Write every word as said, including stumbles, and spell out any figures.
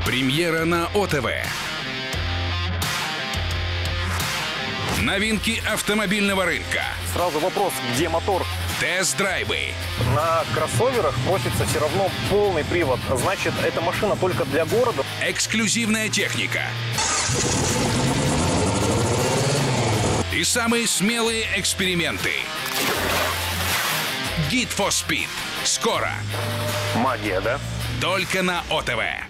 Премьера на ОТВ. Новинки автомобильного рынка. Сразу вопрос, где мотор? Тест-драйвы. На кроссоверах просится все равно полный привод. Значит, эта машина только для города. Эксклюзивная техника. И самые смелые эксперименты. Гид for Speed. Скоро. Магия, да? Только на ОТВ.